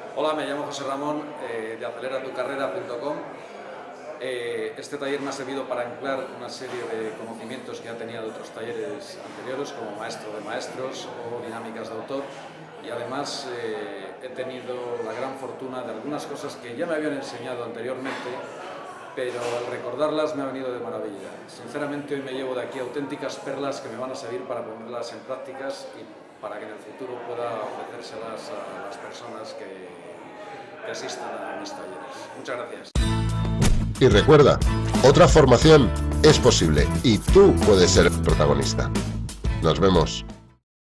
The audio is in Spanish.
Hola, me llamo José Ramón de aceleratucarrera.com. Este taller me ha servido para anclar una serie de conocimientos que ya tenía de otros talleres anteriores, como maestro de maestros o dinámicas de autor, y además he tenido la gran fortuna de algunas cosas que ya me habían enseñado anteriormente, pero al recordarlas me ha venido de maravilla. Sinceramente, hoy me llevo de aquí auténticas perlas que me van a servir para ponerlas en prácticas y para que en el futuro pueda ofrecérselas a las personas que asistan a mis talleres. Muchas gracias. Y recuerda, otra formación es posible y tú puedes ser protagonista. Nos vemos.